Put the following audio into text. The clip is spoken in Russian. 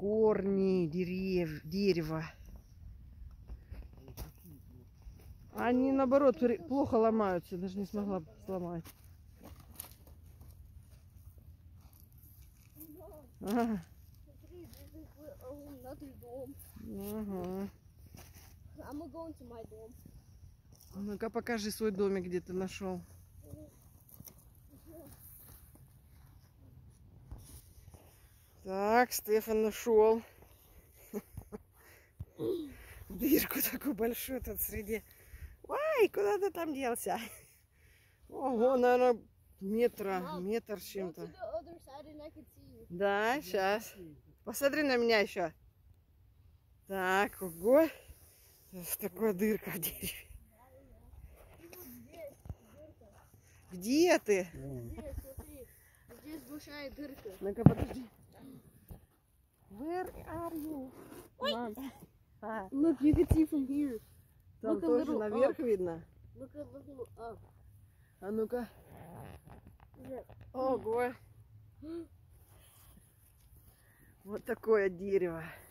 корни дерева. Они наоборот плохо ломаются, даже не смогла сломать. Ага. Ага. Ну-ка покажи свой домик, где ты нашел. Так, Стефан нашел дырку такую большую тут среди. Ой, куда ты там делся? Ого, наверное, метр с чем-то. Да, сейчас. Посмотри на меня еще. Так, ого. Такая дырка в дереве. Где ты? Здесь, смотри. Здесь большая дырка. Ну-ка, подожди. Where are you? Mom. Look, you can see from here. Там Look a тоже little наверх up. видно. Look a little up. А ну-ка. Ого. Вот такое дерево.